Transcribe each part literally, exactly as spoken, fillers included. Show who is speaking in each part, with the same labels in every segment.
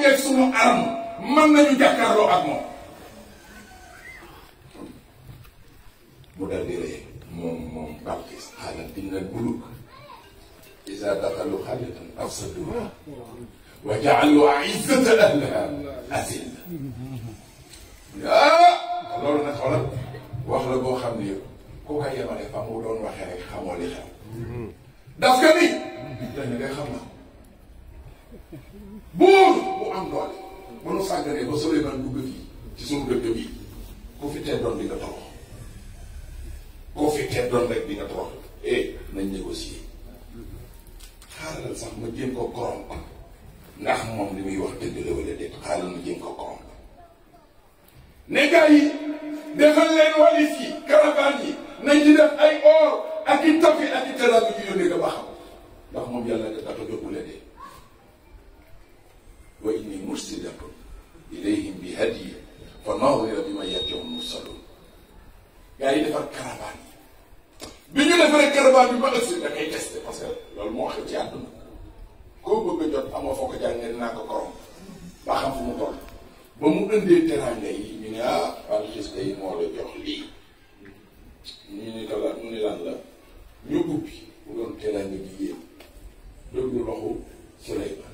Speaker 1: ngeeg sunu arme mën nañu jàkkaarloo ak moom mu dal di ree moom moom Balqis xaalat inna al-muluk iza daxalu qaryatan afsaduha wa ja'alu a'izzata ahliha azilla. ah loolu nag xoolal wax la boo xam ne ku ko yemale fa mu doon waxee rek xamoo li xew. daf ka ni dañu ngay xam na buur bu am doole bu nu sàgganee ba Souleymane dugg fii ci sunu dëkk bi ku fi tee doon di nga torox koo fi tee doon rek di nga torox eh nañ négocier xaaral sax ma jéem ko corrompre ndax moom li muy wax dëgg la wala déet xaaral ma jéem ko corrompre ne gars yi defal leen walis yi caravane yi nañ ci def ay or ak i tafi ak i teraanga ñu yónnee ko ba xam ndax moom yàlla nga tax a jóg la dee wa inni mursilatun ilayhim bi hadiya fa nadira bima yarji'u mursalun. gars yi defar caravane yi bi ñu defaree caravane bi ba ëgsi da koy testé parce que loolu moo xew ci àdduna koo bëgg a jot amoo foo ko jàngee dinaa ko korom ba xam fu mu toll ba mu indee teraanga yi ñu ne ah Balqis yi moo la jox lii ñu ne ko la ñu ne lan la ñu ubbi bu doon teraanga ji yéen déglu loxo Souleymane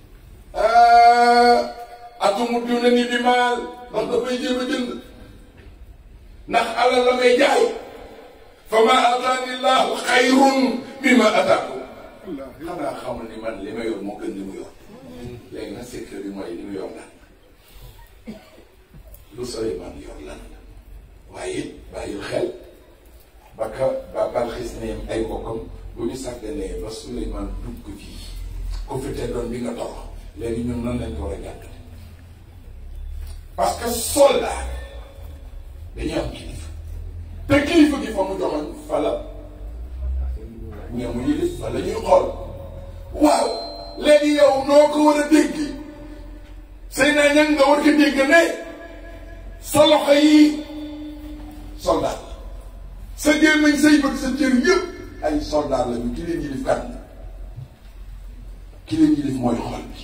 Speaker 1: atumu diw na ni bi maal ndax dafay jéem a jënd ndax alal la may jaay fa ma ataani llahu xayrun mimma ataakum xanaa xamul ni man li ma yor moo gën li mu yor léegi nag secret bi mooy li mu yor lan lu Souleymane yor lan la waaye bàyyil xel ba ka ba Balqis ne ay bokkam bu ñu sàgganee ba Souleymane dugg fii ku fi te doon bi nga torox léegi ñun nan lañ ko war a jàppale parce que soldat dañuy am kilifa te kilifa gi fa mu joxoon fa la ñamu yilif fa la ñuy xool waaw léegi yow noo ko war a dégg sëy naa ñan nga war ko dégg ne sa loxo yi soldat la sa gémmiñ say bët sa cër yëpp ay soldat la ñu ki leen yilif kat na ki leen yilif mooy xol bi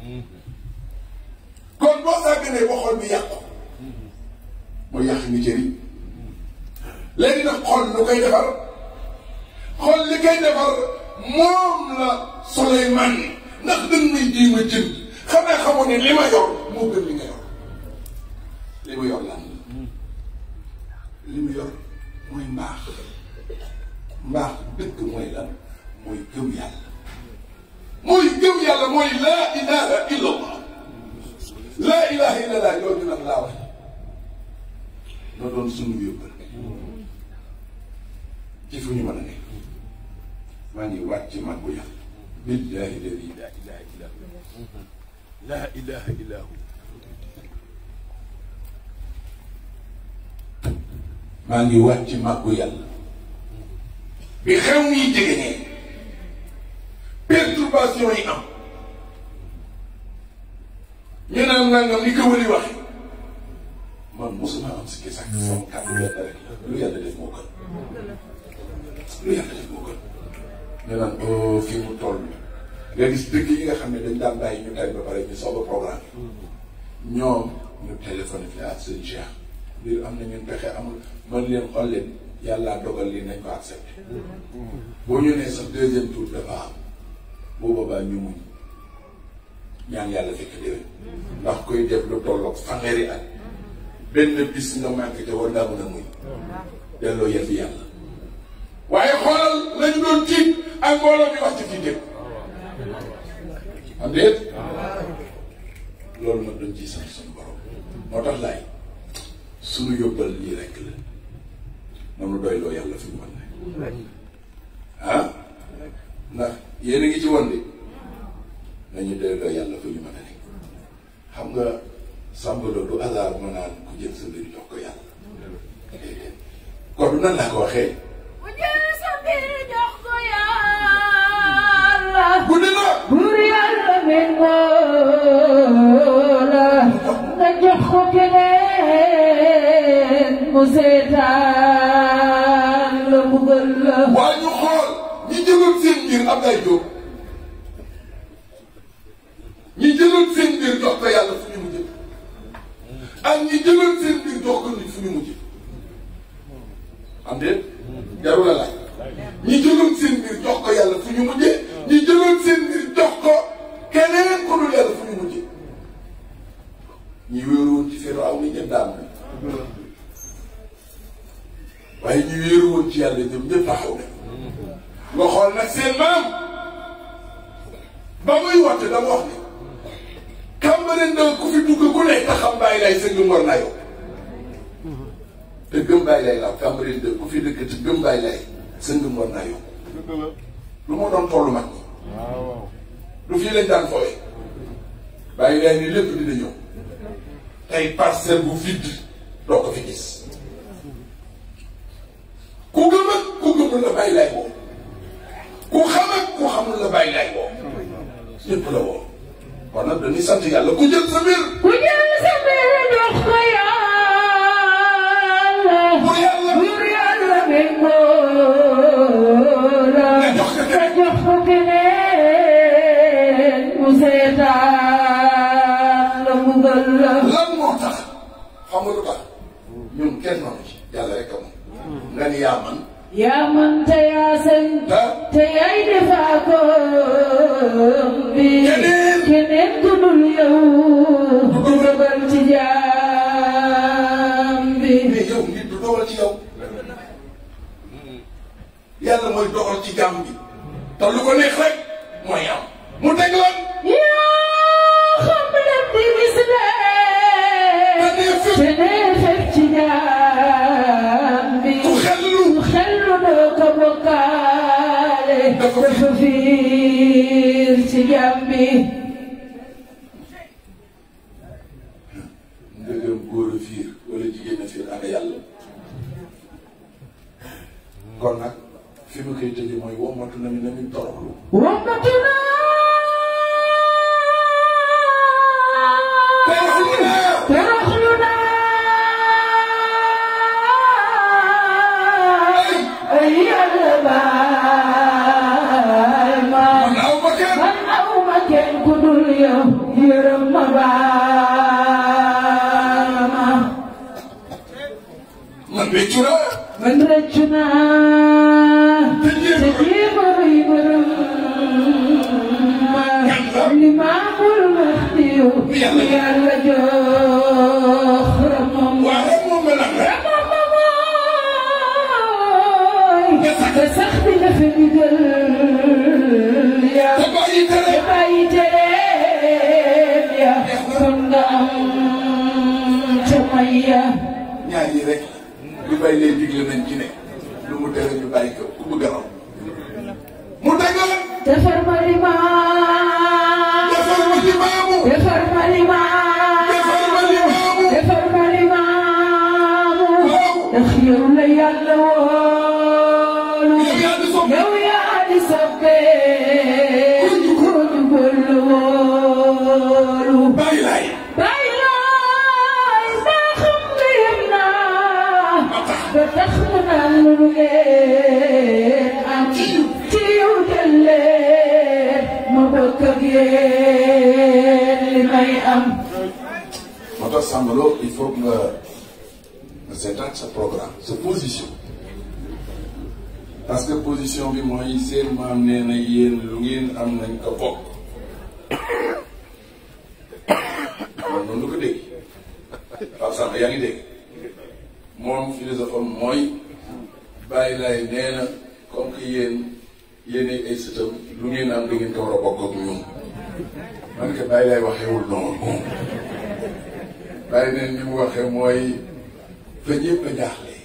Speaker 1: kon boo sàgganee ba xol bi yàqu mooy yàq ni cër yi léegi nag xol lu koy defar xol li koy defar moom la Souleymane ndax dañ may jéem a jënd xanaa xamoon ne li ma yor moo gën li nga yor li ma yor lan la li mu yor mooy mbaax mbaax dëgg mooy lan mooy gëm yàlla mooy gëm yàlla mooy laa ilaha illa allah laa ilaha illa allah yooyu nag laa wax na doon sunu yóbbal ci fu ñu mën a nekk maa ngi waat ci mag bu yàlla billahi ladi laa ilaha illa hu laa ilaha illa hu maa ngi waat ci mag bu yàlla bi xew yi jege nee perturbation yi am ñu naan nangam ni ko wëli waxe man mosuma am si kii sax sama kàddu yàlla rek la lu yàlla def moo gën lu yàlla def moo gën ñu naan oh fii mu toll nga gis dëkk yi nga xam ne dañ daan bàyyi ñu tari ba pare ñu soog a programme ñoom ñu téléphoné fi ak seen Cheikh lii am na ñun pexe amul mën leen xool leen yàllaa dogal lii nañ ko accepté boo ñu nee sax deuxième tour dafa am boo boobaa ñu muñ ñaan yàlla fekk déwén ndax koy def lu tolloog fanweeri at benn bis nga manqué te war ngaa mën a muñ delloo yëf yàlla waaye xoolal lañ doon tiit ak mbooloo mi wax ci fii dégg am déet loolu nag dañ ciy sant suñu borom moo tax laay suñu yóbbal lii rekk la noonu doyloo yàlla fi mu mën ne ah ndax yéen a ngi ci woon de nañu doyloo yàlla fi ñu mën a nekk xam nga sàmbaloo du hasard ma naan ku jël sa mbir jox ko yàlla déedéet kon nan laa ko waxee
Speaker 2: ku jël sa mbir jox ko yàlla
Speaker 1: guddi na
Speaker 2: buur yàlla méngoo la nga jox ko keneen mu seetaan la mbugal la
Speaker 1: waaye ñu xool ñi jëloon seen mbir Abdoulaye Diop ñi jëloon seen mbir jox ko ci yàlla ñoom ñëpp taxaw na nga xool nag seen maam ba muy wàtte dama wax ni Cambérène da ku fi dugg ku ne te xam bàyyi lay sa ngëm war naa yow te gëm bàyyi lay la Cambérène da ku fi dëkk te gëm bàyyi lay sa ngëm war naa yow lu moo doon tollu mag ñi lu fii lañ daan fooye bàyyi lay ni lépp dina ñëw tey parcelle bu vide doo ko fi gis ku gëm ak ku gëmul la bàyyi lay woo ku xam ak ku xamul la bàyyi lay woo ñëpp la woo kon nag dañuy sant yàlla ku jël sa mbir
Speaker 2: ku jël sa mbir jox ko yàlla
Speaker 1: pour yàlla
Speaker 2: pour yàlla méngoo la
Speaker 1: nga jox ko
Speaker 2: nga jox ko keneen mu seetaan la mbugal la
Speaker 1: lan moo tax xam nga lu tax ñun kenn noonu ci yàlla rek a moom nga ni yaa man
Speaker 2: yaa man te yaa sañ te yaay defaa ko bi keneen ku dul yow du dogal ci jaam bi
Speaker 1: mais yow nit du dogal ci yow yàlla mooy dogal ci jaam bi te lu ko neex rek mooy am mu teg lan
Speaker 2: yaa xam lépp di gis leen te nee fekk ci jaam bi
Speaker 1: ku xellu
Speaker 2: ku xellu doo ko bokkaale dafa fiir ci jaam bi
Speaker 1: ndëgëm góor a fiir wala jigéen a fiir ana yàlla kon nag fi mu koy tëjee mooy womatu na mi na mi toroxlu
Speaker 2: womatu na
Speaker 1: toroxlu na
Speaker 2: toroxlu na ay yàlla baal ma
Speaker 1: man aw ma kenn
Speaker 2: man aw ma kenn ku dul yow yërëm ma baal ma
Speaker 1: man béccu na
Speaker 2: man rëccu naa te jéem a rëy bërëm ma li maamul Mahdi yàlla jox ramam
Speaker 1: waaw rek moom la nag rek
Speaker 2: ramam mooy te sax di nga fi digal ya
Speaker 1: te bàyyi tere
Speaker 2: te bàyyi tereem ya kon nga am ca may ya
Speaker 1: ñaar yi rek lu bàyyi lay digle nañ ci ne lu mu tere ñu bàyyi ko ku bëgg a raw mu tegal
Speaker 2: defar ma limaam
Speaker 1: defar ma ci maamu
Speaker 2: defar ma limaam
Speaker 1: defar ma li maamu
Speaker 2: defar ma limaamu
Speaker 1: waaw
Speaker 2: ndax yow la yàlla woolu
Speaker 1: yow yaa di sopp
Speaker 2: yow yaa di soppee ku jubal woolu
Speaker 1: bàyyi laay
Speaker 2: bàyyi laay maa xam nga yem naa ba tax mu naan lu ngeen am ci yow jël leen ma bokk ak yéen li may am
Speaker 1: moo tax Sambalo il faut que nga nga seetaat sa programme sa position parce que position bi mooy seen maam nee na yéen lu ngeen am nañ ko bokk man noonu lu ko dégg Pape Samba yaa ngi dégg moom philosophe am mooy bàyyi laay nee na comme que yéen yéenay ay sëtam lu ngeen am da ngeen ko war a bokk ak ñun man que bàyyi laay waxeewul noonu moom bàyyi neen ni mu waxee mooy fa ñëpp a jaaxle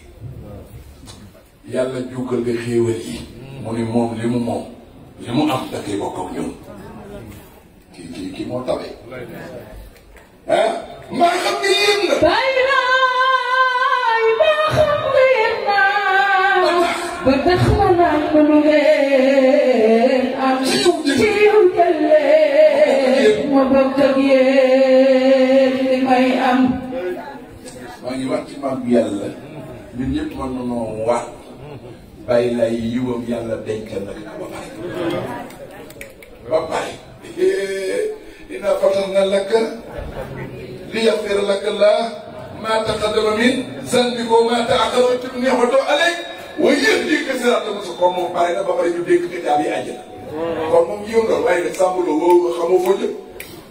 Speaker 1: yàlla juugal nga xéewal yi mu ni moom li mu moom li mu am da koy bokk ak ñun kii kii kii moo tawee ah maa xam nga yéen la
Speaker 2: bàyyi laay maa xam nga yem naa ba tax mu naan lu ngeen am ci yow jël leen ma bokk ak yéen li may am
Speaker 1: maa ngi wax ci mag yàlla ñun ñëpp mën nañoo waat bàyyi lay yiwam yàlla dencal na ko ba pare ba pare inna fatahna laka li yaghfira laka llah ma taqaddama min zanbika wa ma ta'akhkhara wa yutimma ni'matahu alayk wa yahdika siratan mustaqima moom pare na ba pare ñu dégg ko caabi àjjana kon moom yiw nga waaye nag Sambalo woo xamoo foo jëm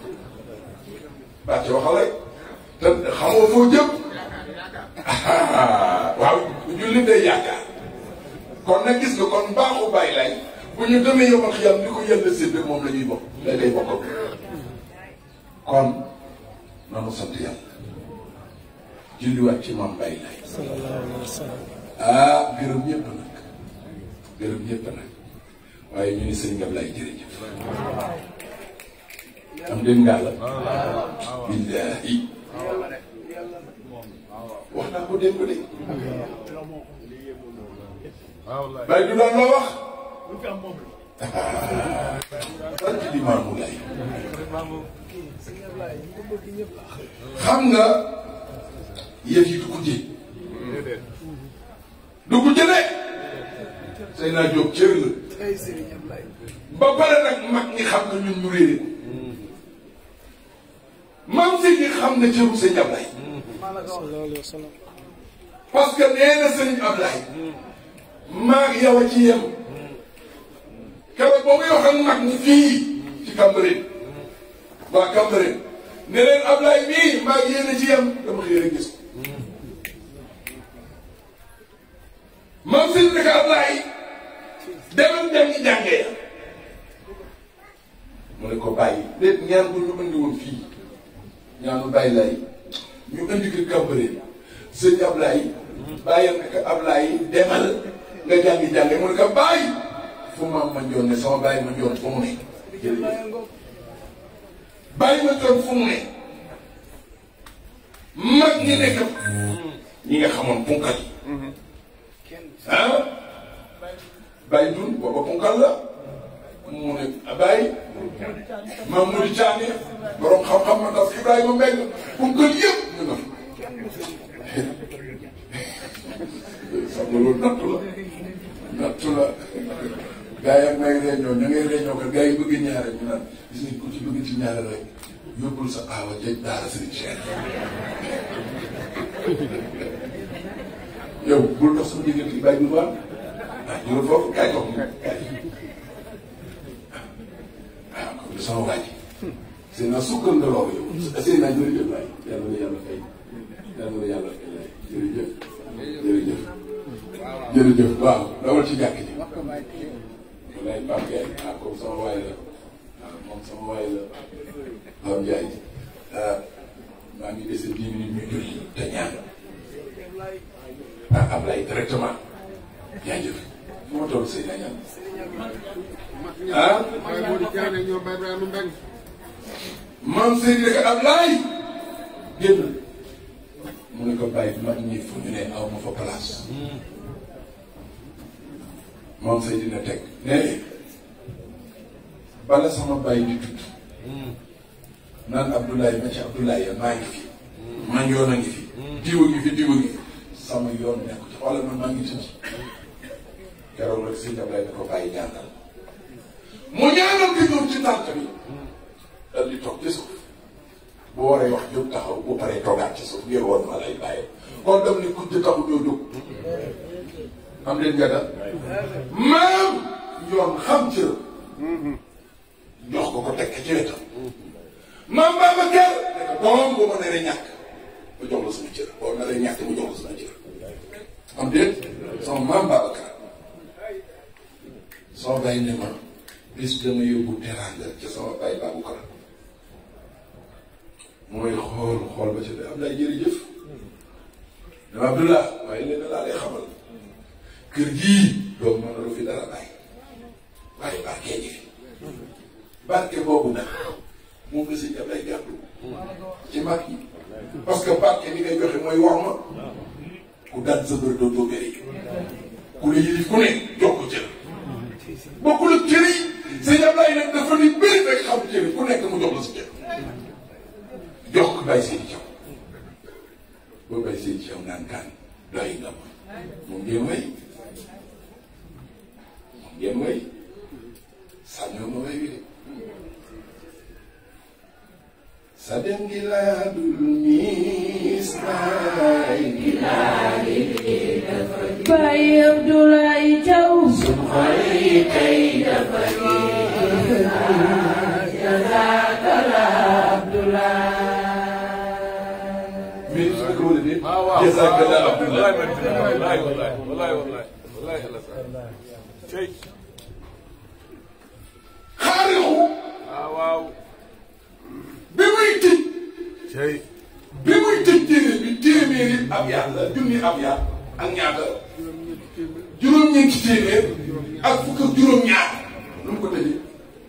Speaker 1: bàcc waxal rek te xamoo foo jëm waaw julli day yaakaar kon nag gis nga kon baaxu bàyyi laay bu ñu demee yow ak yàlla ni ko yàlla séddee moom la ñuy bokk la lay bokk kon nanu sant yàlla julliwaat ci maam bàyyi laay ah gërëm ñëpp nag gërëm ñëpp nag waaye ñu ni sëñ Ablaye jërëjëf am dégg ngaa la billaahi wax naa ko démb de Baye du doon la wax sant di Maamu Laay xam nga yëf yi du ko jël du ko jëlee say naa jóg cër la ba pare nag mag ñi xam nga ñun ñu réere maam si ñi xam na cëru sëñ Ablaye parce que nee na sëñ Ablaye maag yow a ci yem keroog boobu yoo xam mag ñi fii ci Cambérène waa Cambérène ne leen Ablaye mii maag yéen a ci yem dama xëy rek gis ko maam si ne ko Ablaye demal dem ñi jàngee mu ne ko bàyyi léegi ñaan bu ñu andi woon fii ñaanu bàyyi lay ñu andi ko Cambérène sëñ Ablaye bàyyil na ko Ablaye demal nga jàngi jànge mu ne ko bàyyi fu maam ma njoon ne sama bàyyi ma njoon fu mu ne bàyyi ma njoon fu mu ne mag ñi nekk ñi nga xamoon punkal yi ah bàyyi dun booba punkal la mu ne bàyyi maam mu di caane borom xam-xam ma daf Ibrahima Mbengue punkal yëpp ñu nga xam nga loolu nattu la nattu la gars yi ak may réunion ña ngay réunion ko gars yi bëgg ñaare ñu naan gis nañ ko ci bëgg ci ñaare rek yóbbul sa aawa jëj daara sëriñ Cheikh yow bul dox sama diggante yi bàyyi bu baax ah jëlal foofu kaay ko kaay ah comme sama waa ji seen naa sukkandaloo yow seen naa jërëjëf waay yàlla na yàlla fay yàlla na yàlla fay laay jërëjëf jërëjëf jërëjëf waaw dawal ci jàkk ji walaay Pape Ndiaye ah comme sama waay la ah moom sama waay la Pape Ndiaye maa ngi dese dix minutes ñu julli te ñaan ah Ablaye directement jaajëf fu ma toll sëy na ñaan ah maam sëy ne ko Ablaye génn mu ne ko bàyyi mag ñi fu ñu ne aw ma fa place moom say dina teg ne bala sama bàyyi di tudd naan Abdoulaye ma ci Abdoulaye maa ngi fi man yoon a ngi fi diwa ngi fi diwa ngi fi sama yoon nekk ci xoolal man maa ngi tëdd keroog rek sëñ Ablaye da ko bàyyi ñaanal mu ñaanal ko ñëw ci tànk bi dal di toog ci suuf bu waree wax jóg taxaw bu paree toogaat ci suuf ngir woon ma lay bàyyi kon dem ni kujj taxu doo jóg am leen njëkka maam yoon xam ci jox ko ko tekk ci wetam maam Babacar ne ko doom boo ma naree ñàkk mu jox la sama cër boo naree ñàkk mu jox la sama cër am déet sama maam Babacar soo bàyyi ne ma bis dama yóbbu teraanga ci sama bàyyi Babacar mooy xool xool ba ci de am lay jërëjëf dama Abdullah waaye leen laa lay xamal kër gii doom mën na lu fi dara bàyyi waaye barke ji fi barke boobu nag moom la si jab lay gàddu ci mag yi parce que barke ni ngay joxe mooy war ma ku daan sa bër doo bëri ku la yilif ku ne jox ko cër bokkul ak cër yi si jab lay nag dafa ni bëri rek xam cër ku nekk mu jox la sa cër jox ko Baye Seydi Thiaw boo Baye Seydi Thiaw naan kaan doy nga ma moom ngeen way moom ngeen way sànnoo ma way wi de sa dem gi laa dul miis naay gi laa di dafa gi Baye Abdoulaye Thiaw suñ xol yi tey dafa gi jazakallah Abdoulaye جزاك الله عبد الله والله والله والله xaarixu bi muy tëj bi muy tëj téere bi téeméeri ab yàlla junni ab yàlla ak ñaata juróom-ñeenti téeméer ak fukk ak juróom-ñaar lu mu ko tëjee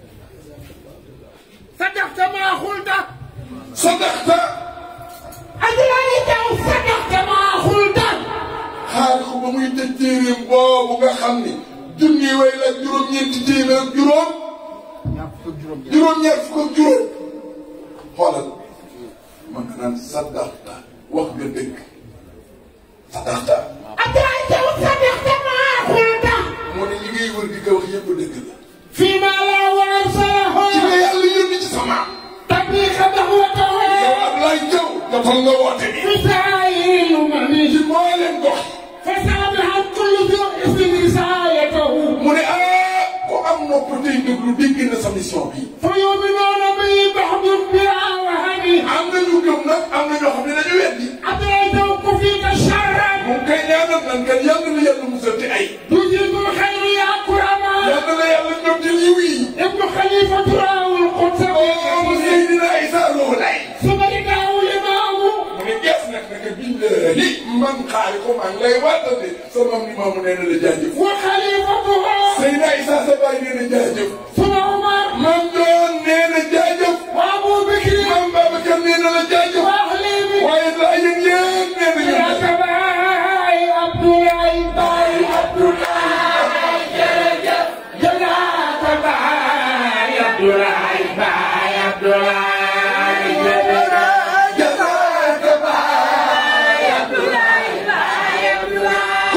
Speaker 2: صدقت ما قلت
Speaker 1: صدقت
Speaker 2: أدري لو صدقت ما قلت
Speaker 1: xaarixu ba muy tëj téeréem boobu nga xam ni junni way la juróom-ñeenti téeméer ak juróom juróom-ñaar fukk ak juróom xoolal man nga naan sadaqta wax nga dëgg sadaqta
Speaker 2: أدري لو صدقت ما قلت
Speaker 1: moo ne li ngay wër di ko wax yëpp dëgg la
Speaker 2: فيما لا ورسله
Speaker 1: ci la yàlla yónni ci sama
Speaker 2: تبليغ دعوته
Speaker 1: yow Ablaye Diaw jotal nga woote bi
Speaker 2: إسرائيل من
Speaker 1: ci moo leen gox
Speaker 2: فسامح كل ذو اسم رسالته
Speaker 1: mu ne ah ko am nopp tey déglu dégg na sa mission bi
Speaker 2: فيؤمنون به بعض بها وهدي
Speaker 1: am na ñu gëm nag am na ñoo xam ne dañu weddi
Speaker 2: أدريتك فيك شرا
Speaker 1: mu ngi koy ñaanal nan kan yàlla na yàlla musal ci ay
Speaker 2: تجيب الخير يا كرما
Speaker 1: yàlla na yàlla ñottil yiw yi
Speaker 2: ابن خليفة راو القدس
Speaker 1: mu Seydina Issa Lo lay
Speaker 2: ثم رجعوا لمامه
Speaker 1: mu ne gees nag naka billahi man xaari ko maa ngi lay waatante sa mam ni maamu nee na la jaajëf
Speaker 2: وخليفتها
Speaker 1: Seydina Issa sa baay nee na jaajëf
Speaker 2: ثم عمر
Speaker 1: mam doon nee na jaajëf
Speaker 2: وابو بكر
Speaker 1: mam Babacar nee na la jaajëf
Speaker 2: واهلي
Speaker 1: waaye laa yéen yéen nee na
Speaker 2: يا
Speaker 1: ñu
Speaker 2: كباي عبد الله باي عبد الله جرجر جلا كباي عبد الله باي عبد الله جرجر
Speaker 1: jazaaka baay
Speaker 2: عبد الله باي عبد الله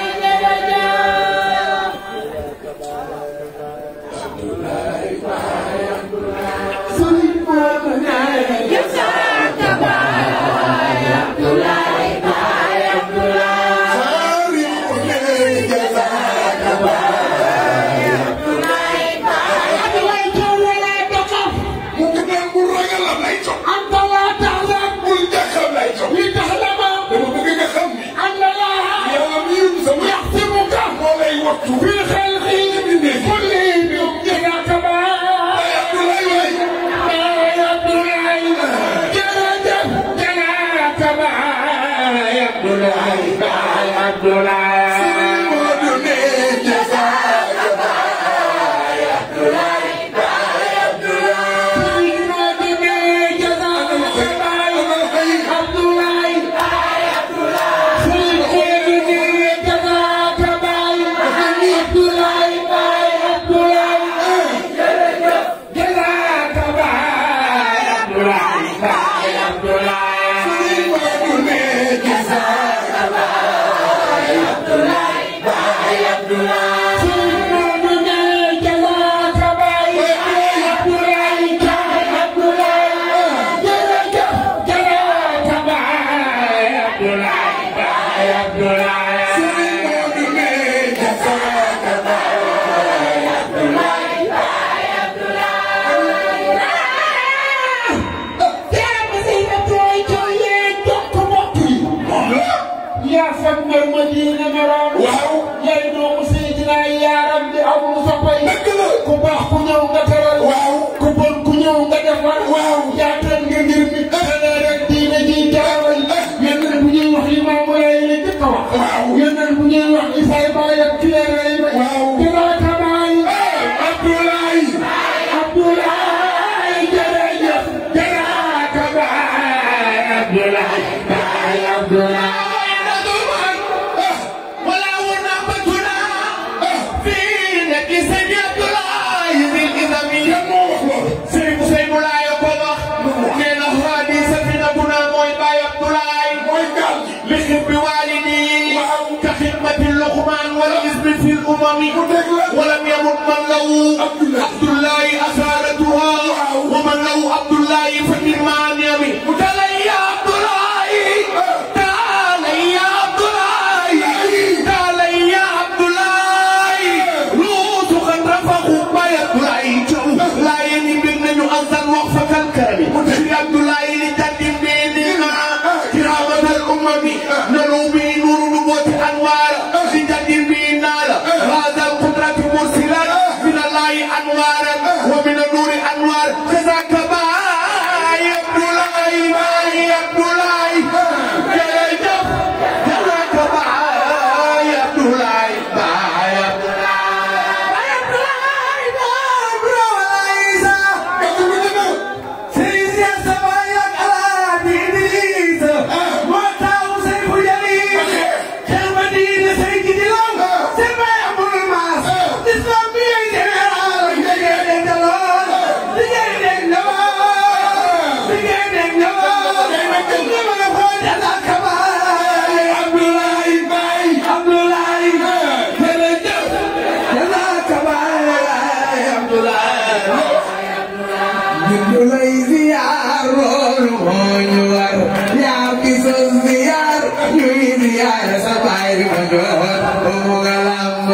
Speaker 2: جرجر في خلقه كلهم يا كباي عبد الله جرجر جلا كباي عبد الله باي عبد الله
Speaker 3: ولم يمت من له عبد الله أسارتها ومن له عبد الله فمما نعمي تعالى يا عبد الله تعالى يا عبد الله تعالى يا عبد الله روح قد رفعوا بيت الله لا ينبغي أن يؤذن وقفة الكرم يا عبد الله لتقدم بيننا كرامة الأمم نلو به نور نبوة أنوار لتقدم بيننا loolu moo ñu war yaa fi sos ziyaar ñuy ziyaar sa baay bi ma doon mu nga lamb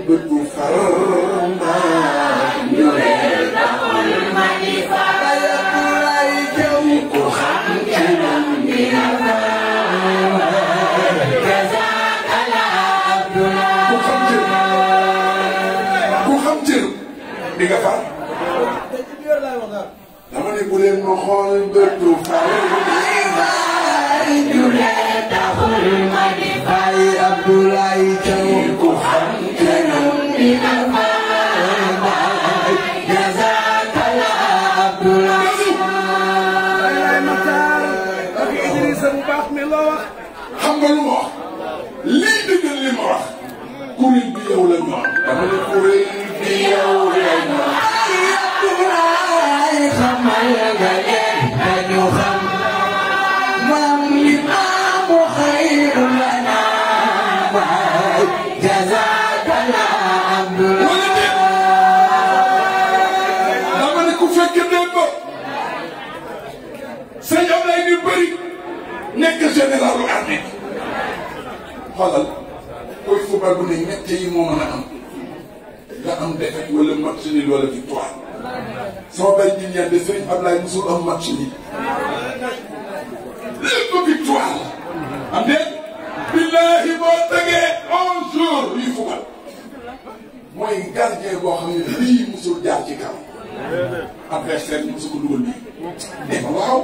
Speaker 2: Far
Speaker 1: nga far dama ne bu leen ma xool bëtu fay ñu leen taxul ma di fay Abdoulaye Thiaw ku xam te ñun dina fay jazakallah Abdoulaye xam nga lu ma wax lii dëggal li ma wax kuréel bi yow la ñu am dama ne kuréel bi yow la ñu am Abdoulaye xamal nga leen dañu xam moom li maamu xayru lana waay jazakallah Abdoulaye dama ne ku fekk démb sëñ Ablaye ni bëri nekk généralu armée xoolal koy football bu ne ñett yi moo mën a am nga am défaite wala match nul wala victoire sama bay ji ñaan de Serigne Ablaye musul am match nul lépp victoire am de billahi boo tegee onze jours yuy football mooy gardien boo xam ne lii musul jaar ci kaw adversaire musul ko dugal bii dégg nga waaw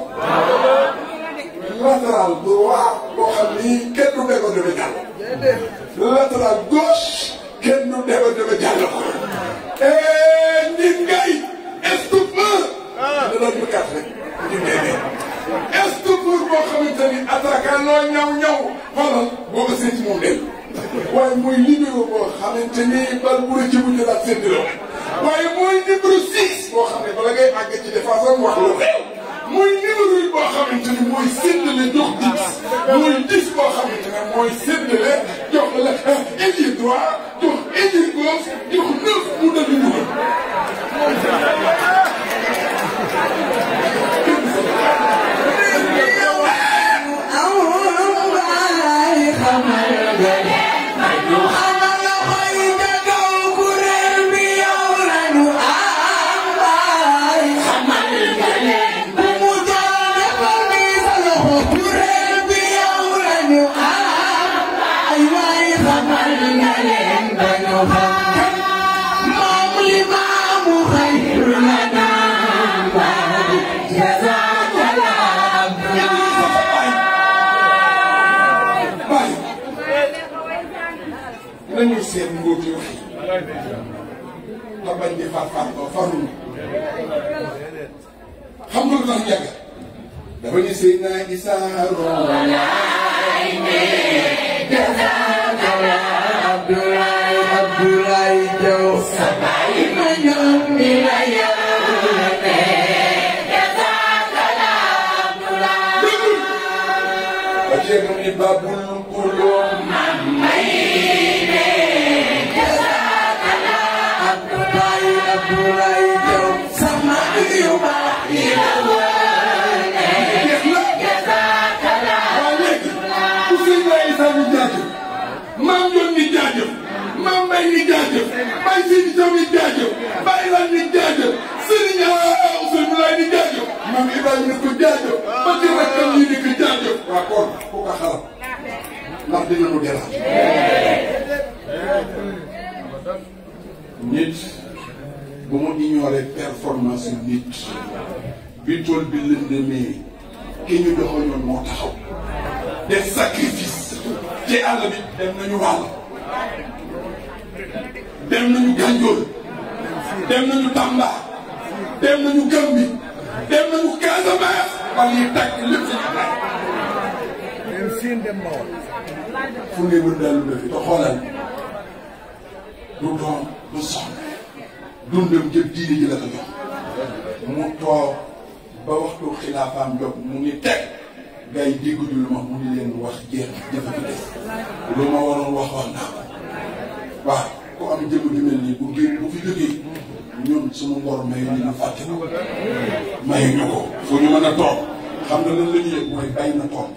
Speaker 1: latéral droit boo xam ni kenn du dégg deme jàll latéral gauche kenn du dégg deme jàll ko nit ngay estupeur da doon bu kat rek ñu déedee estupeur boo xamante ni attaquant loo ñaw ñaw xoolal boo ko seeti moom del waaye mooy libéro boo xamante ni bal bu rëcc bu jëlaat séddaloo waaye mooy numéro six boo xam ne bala ngay àgg ci défense am wax lu réew mooy numéro yi boo xamante ni mooy séddale jox dix mooy dix boo xamante ne mooy séddale jox la ailier droit jox ailier gauche jox neuf mu dal di dugal. nañu seet mbóoti wax yi te bañ di far far ba farul xam nga lu tax yàgg dafa ni Seydina Issa roolaay ne jazakallah Abdoulaye Abdoulaye Thiaw sabay ma ñoom mi la yàlla jazakallah Abdoulaye ba ceegam ni babul kulóom Abdoulaye Thiaw sama yu baax yi la wane jazakallah waa léegi ku Seydina Issa ni jaajëf maam yoon ni jaajëf maam Mbay ni jaajëf Baye Sidi Thiaw ni jaajëf Baye Lan ni jaajëf Serigne Ousseynou Laye ni jaajëf maam Ibrahima ni ko jaajëf ba ci rakkam yi ni ko jaajëf waa kon ku ko xalam ndax dina nu déranger nit bu mu ignorer performance yu nit bi tool bi lëndëmee ki ñu doxoon moo taxaw def sacrifice ci àll bi dem nañu wàll dem nañu Gànjool dem nañu Tamba dem nañu Gambi dem nañu Casamance ba ñuy tàkk lépp ci ñu fu ne mën daal lu defi te xoolal du doom du soxna dundam jëpp diine ji la ko jox mu toog ba waxtu xilaafaam jot mu ngi teg gars yi dégguñu lu ma mu ngi leen wax jeex jëfa ci des lu ma waroon wax wax naa ko waaw ku am jëmm ju mel nii bu ngeen bu fi jógee ñun suñu ngor mayu ñu ñu fàtte ko mayu ñu ko fu ñu mën a toog xam nga lan la ñu yëg mooy bay na tool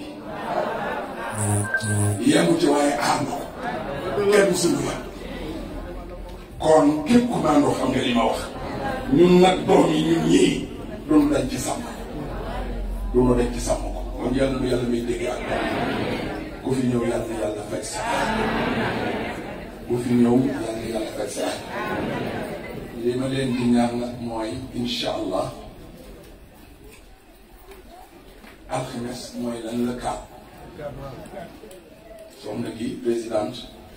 Speaker 1: bi yemu ci waaye aar na ko kenn suñu la kon képp ku maandoo xam nga li ma wax ñun nag doom yi ñun ñii doonu dañ ci sàmm doonu dañ ci sàmm ko kon yàlla nu yàlla may dégg ak ku fi ñëw yàlla na yàlla fekk sa ku fi ñëw yàlla na yàlla fekk sa li ma leen di ñaan nag mooy incha allah alxames mooy lan la kaat soxna gi présidente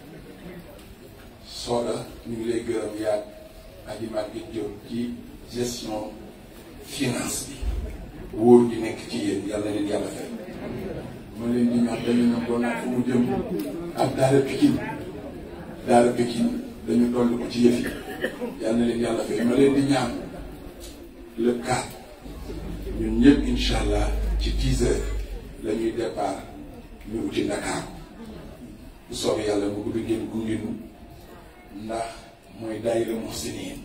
Speaker 1: Soda ñu ngi lay gërëm yaag Aji Maguette Diop ci gestion finance bi wóor gi nekk ci yéen yàlla leen yàlla fay ma leen di ñaan dañu ne ko nag fu mu jëm ak daara Pikine daara Pikine dañu toll ko ci yëf yi yàlla na leen yàlla fay ma leen di ñaan le quatre ñun ñëpp incha allah ci dix heures la ñuy départ ñu uti Dakar bu soobee yàlla mu bëgg ngeen gunge ñu ndax mooy daayira Muhsinin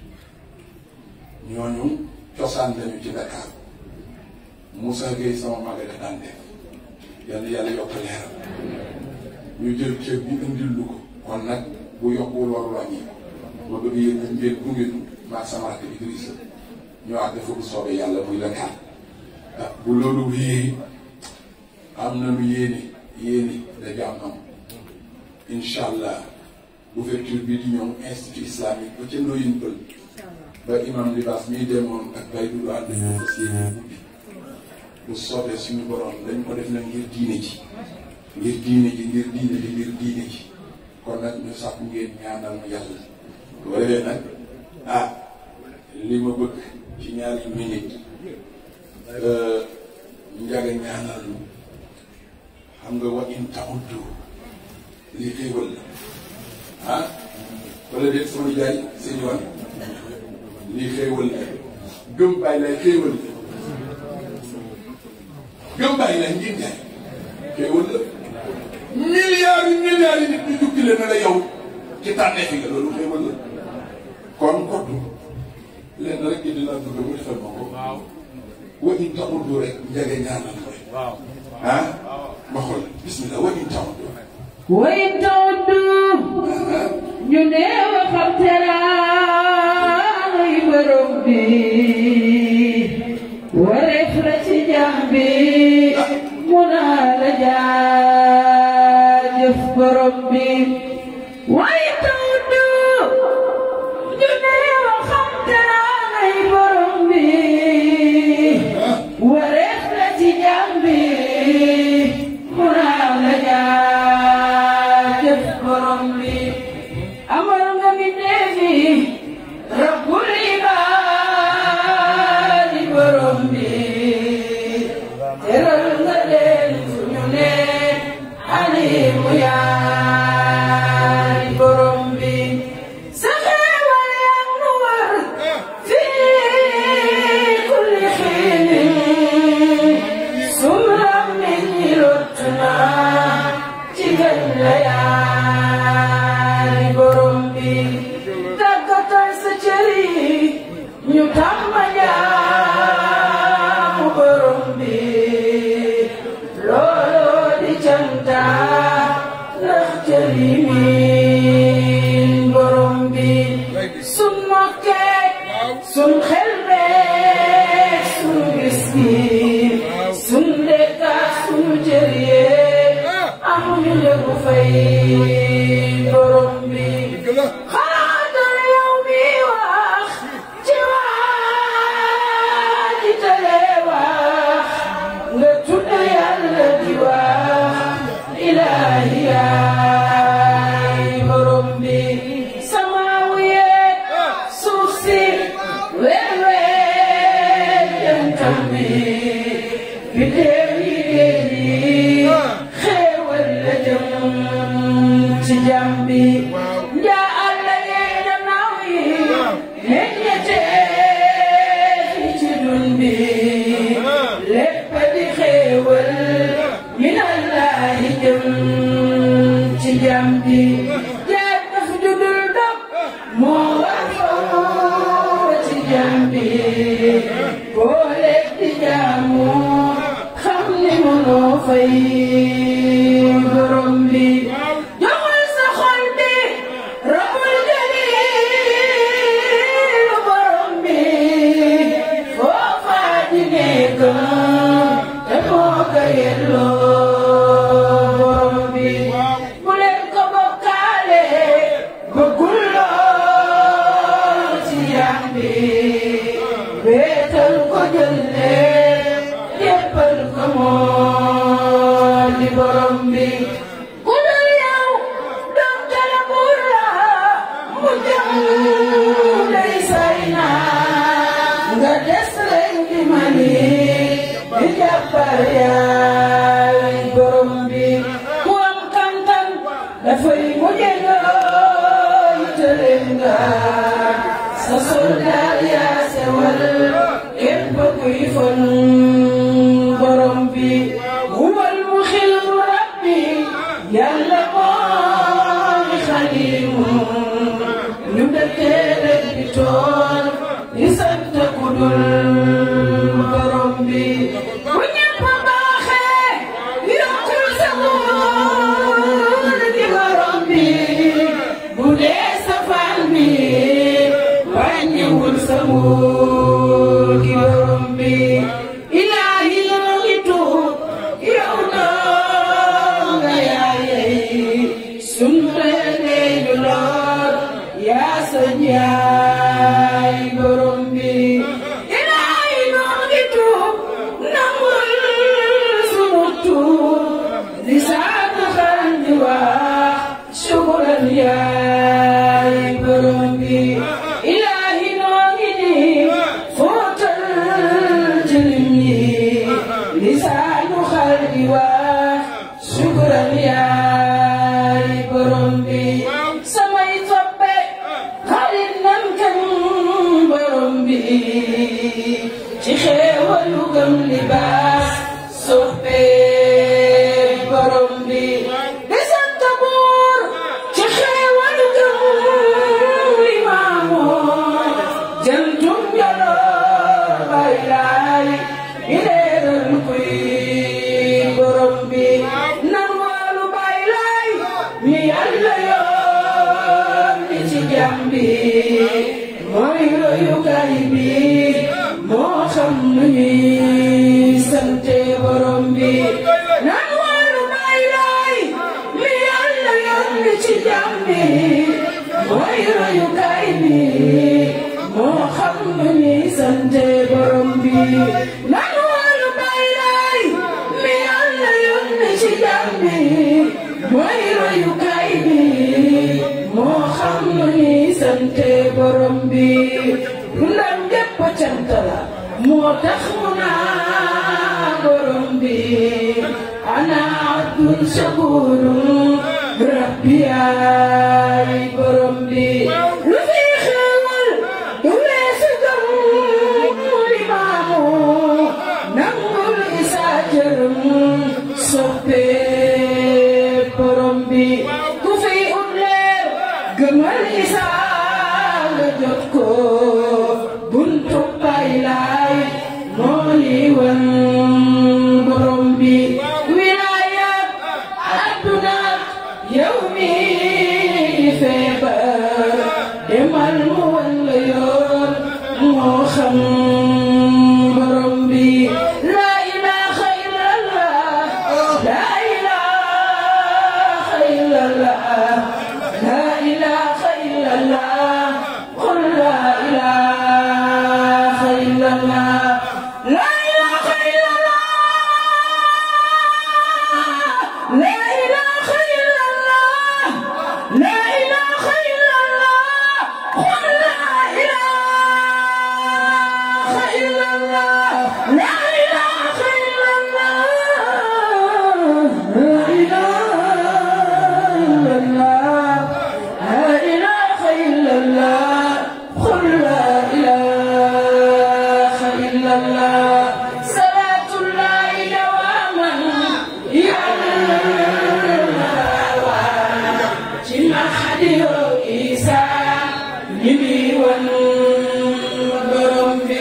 Speaker 1: ñooñu cosaan lañu ci Dakar Moussa Gueye sama mag la daan def yàlla yàlla yokk leeram ñu jël ceeb bi indil lu ko kon nag bu yokkuwul warul wàññi ma bëgg yéen ngeen gunge ñu maa sama rakk Idrissa ñoo àgg fa bu soobee yàlla muy la kaat ah bu loolu wéyee am nañu yéene yéene dañu am am incha allah ouverture bi di ñëw institut islamique ba ca Ndoyine Pël ba imam Libaas miy demoon ak bay du ànd ñu fas yéene ubbi bu soobee suñu borom dañ ko def nag ngir diine ji ngir diine ji ngir diine ji ngir diine ji kon nag ñu sàkku ngeen ñaanal ma yàlla wala leen nag ah li ma bëgg ci ñaari minute njaga ñaanal lu xam nga wa in ta'uddu lii xéewal la ah wala déet sama jaay seen wan lii xéewal la gëm bàyyi lay xéewal la gëm bàyyi lay ngir jaay xéewal la milliards yi milliards yi nit ñu jukki leen na la yow ci tànneefi nga loolu xéewal la kon kottu leen rek di dinaa bëgg mu defal ma ko wa in ta'uddu rek njaga ñaanal ko rek ah ma xool bismillah wa in ta'uddu
Speaker 2: wa in ta'uddu ñu ne waxam teraangay borom bi wareef la ci jaam bi mu naa la jaajëf borom bi wa in ta'uddu ñu ne waxam teraangay borom bi wareef la ci jaam bi mu naa la jaajëf borom bi amal nga mi defi rabbul ibaadi borom bi teral nga leen fu ñu ne alimu yaay borom bi sa xeewal yaa nu war fii kulli xiinin sumram min ñi lott naa ci gën la yaay borom bi tàggatal sa cër yi ñu tàmma jaamu borom bi looloo di canta ndax cër yi miin borom bi sun mokkee sun xel beek sun gis gi sun lekkaat sunu cër yee amuñu njëgu fay borom bi xalaatal yow mi wax ci waa ji tale wax nga tudd yàlla di wax ilaahi yaay borom bi samaawu yeeg suuf si weer weer jantam bi biddeew yi géej yi xéewal la jëm ci jàmm bi njaa àlla yee gannaaw yi meññetee fi ci dun bi lépp di xéewal minallaahi jëm ci jàmm bi jaat na fi judul dog moo war foo ci jàmm bi boo lekk di jaamu xam ni mënoo fay borom bi joxal sa xol bi rabul jalil borom bi foofaa di nekk te moo ko yelloo borom bi bu leen ko bokkaale bëggul lool ci yaay borom bi ku am kantan dafay mujje nooy tële nga sa soldaar yaa sewal képp kuy fon borom bi huwal muxillu rabbi yàlla mooy xalimu ñu dëkkee rek di tool di sant ku dul borom bi bu ñëpp baaxee yokkul sa nguur di borom bi bu dee safaan bi wàññiwul sa nguur gi borom bi ilaahi noo ngi tuub yow noo nga yaayey sunu reey du lor yaa sa njaay borom bi ilaahi noo ngi tuub nangul sunu tuub di saatu xal di wax shukran yaay borom bi ilaahi noo ngi nii fóotal jëlim yi di saatu xal di wax shukran yaay borom bi samay toppe xarit nan kan borom bi ci xeewalu gëm li baax soppe borom bi di sant buur ci xeewalu gëm li maamoo jantum jaloor bay laay i leeral kuy borom bi nan walu bay laay mi yàlla yoon ni ci jàmbi mooy royukaay bi moo xam nu ñuy sante borom bi nan walu bay laay mi yàlla yoon ni ci jàmbi mooy royukaay bi moo xam nu ñuy sante borom bi nan walu bay laay mi yàlla yoon ni ci jàmbi mooy royukaay bi moo xam nu ñuy sante borom bi ndam gépp cant la moo tax mu naa borom bi ana abdul shakurun rabbi yaay borom bi lu fi xewal du weesu gëm li maamu nangul isa jërëm soppe borom bi ku fi ut leer gëmal isa nga jot ko buntu bay laay moo li wan borom bi wilaayat adduna yow mi feebar demal mu wan la yoon moo xam borom bi la ilaha illallah la ilaha illallah la ilaha illallah qul la ilaha illallah la ilaha illallah la ilaha illallah la ilaha illallah qul la ilaha illallah la ilaha illallah la ilaha illallah qul la ilaha illallah salatullahi dawaman yàlla ci Mahdi Isa ñi mi wan borom bi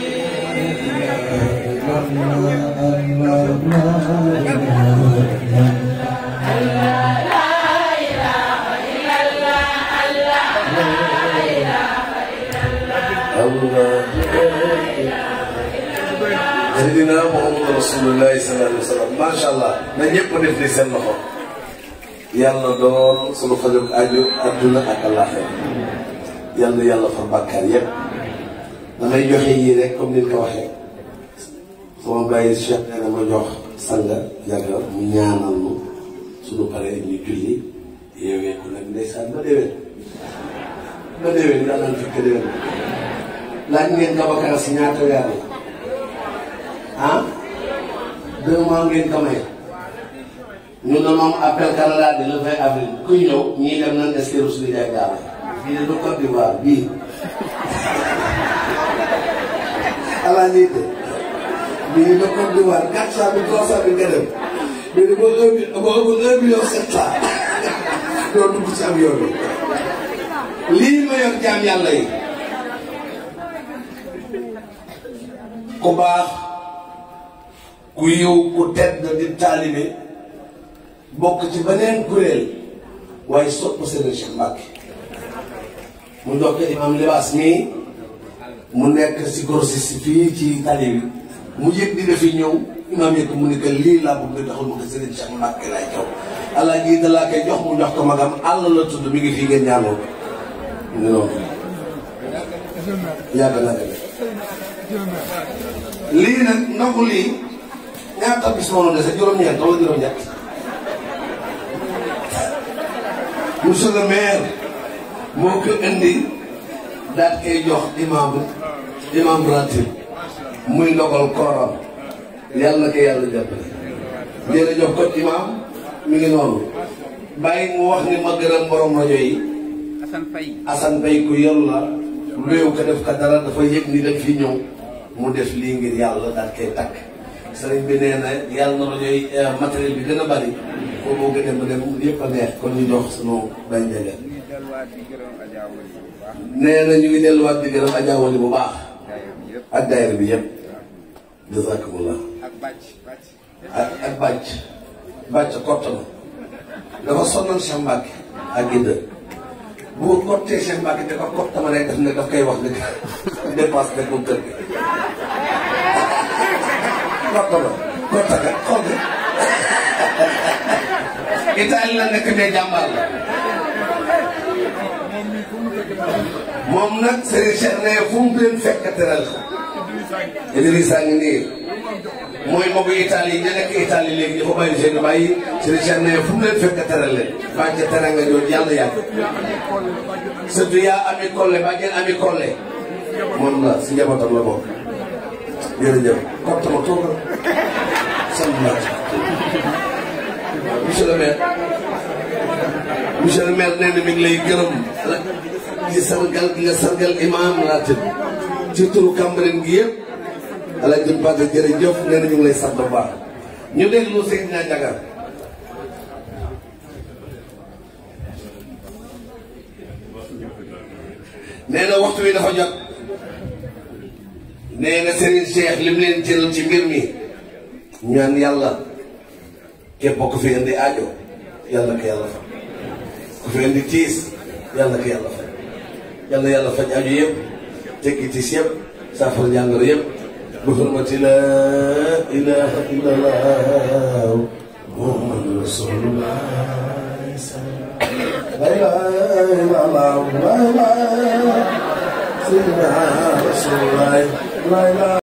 Speaker 4: Seydina Muhammad Rasulullah sallallahu alayhi wa sallam macha allah na ñëpp def li seen loxo yàlla doon sunu fajog aju adduna ak àllaaxira yàlla yàlla fa bàkkaar yëpp damay joxe yii rek comme ni nga ko waxee sama bàyyi Cheikh nee na ma jox sanga yàgga mu ñaanal mu suñu paree ñu julli yeewee ku nag ndeysaan ba déwén ba déwén yàlla na fekk déwén laaj ngeen Babacar si ñaata weer la ah deux mois ngeen ko may ñu ne moom appel Canada di le vingt avril kuy ñëw ñii dem nañ esquerre suñu jaay gaal bii de du Côte d'Ivoire bii ala ñii de bii de Côte d'Ivoire quatre cent mille trois cent mille nga dem bii de ba un million ba un million sept cent doo dugg ci avion bi lii ma yor jaam yàlla yi ku baax ku yiw ku tedd di taalibe bokk ci beneen kuréel waaye sopp Serigne Cheikh Mbacké mu ndokk imam libaas mii mu nekk si grossiste fii ci tali bi mu yëg di dafi ñëw imam yëg mu ne que lii laa bëgg nga taxul ma ko Serigne Cheikh Mbacké lay jox allah ji da laa koy jox mu jox ko magam àll la tudd mi ngi fii ngeen ñaanoo ko ne noonu yàgg na deme lii nag ndoxu lii ñaata bis moo dese juróom-ñeent wala juróom-ñett monsieur le maire moo ko indi daal koy jox imam imam ratib muy ndogal kooram yàlla na ko yàlla jàppale jërëjëf ko imam mi ngi noonu bàyyi mu wax ni ma gërëm borom rajo yi Assane Faye Assane Faye ku yor la réew ko def ka dara dafa yëg ni dañ fi ñëw mu def lii ngir yàlla daal koy takk sëriñ bi nee na yàlla na rajo yi matériel bi gën a bari foo boo gën a dem dem yëpp a neex kon ñu jox sunu bañ jege nee na ñu ngi delluwaat di gërëm Adja Wali bu baax ak daayira bi yëpp jazakumullah ak ak bàcc bàcc kott na dafa sonnal Cheikh Mbacké ak gidda bu kottee Cheikh Mbacké te ko kott ma rek def ne daf koy wax ne dépense de comme kër gi kott na kott ka xool nga Italie la nekk de jàmbaar la moom nag Serigne Cheikh ne fu mu leen fekk teral Idrissa ngi nii mooy mbokku Italie yi ñu nekk Italie léegi dafa bàyyi seen bàyyi Serigne Cheikh ne fu mu leen fekk teral leen bàjje tere nga jooju yàlla yàgg surtout yaa ami kolle bàjjeen ami kolle moom la si njabootam la bokk jërëjëf kott ma tuur sant naa monsieur le maire monsieur le maire nee na mi ngi lay gërëm ci sargal gi nga sargal imam ratib ci turu Cambérène gi yëpp ala jëm Pate jërëjëf nee na ñu ngi lay sant bu baax ñu déglu Seydina Diagar nee na waxtu wi dafa jot nee na Serigne Cheikh lim leen jëlal ci mbir mi ñaan yàlla képp ku fi indi aajo yàlla ko yàlla faj ku fi indi tiis yàlla ko yàlla faj yàlla yàlla faj aajo yëpp tekki tiis yëpp saafara jàngoro yëpp bi hurmati laa ilaaha illallah muhammadu rasulullah la ilaha illallah la ilaha illallah